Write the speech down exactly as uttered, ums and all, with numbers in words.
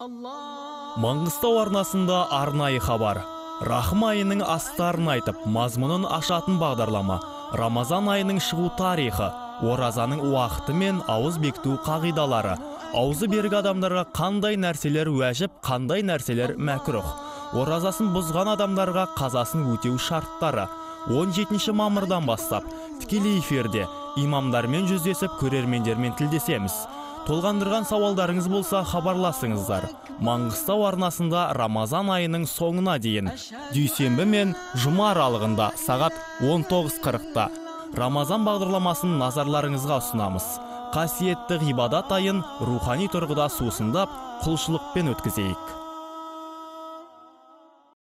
Маңғыстау арнасында арнайы хабар. Рахым айының астарын айтып, мазмұнын ашатын бағдарлама. Рамазан айының шығу тарихы, оразаның уақыты мен ауыз бекіту қағидалары. Аузы берік адамдарға қандай нәрселер уәжіп, қандай нәрселер мәкрух. Оразасын бұзған адамдарға қазасын өтеу шарттары. он жетінші мамырдан бастап тікелей эфирде имамдармен жүздесіп, көрермендермен тілдесеміз. Толғандырған сауалдарыңыз болса хабарласыңыздар. Маңғыстау арнасында Рамазан айының соңына дейін дүйсенбі мен жұма аралығында сағат он тоғыз қырықта Рамазан бағдарламасын назарларыңызға ұсынамыз. Қасиетті ғибадат айын рухани тұрғыда сусындап, құлшылықпен өткізейік.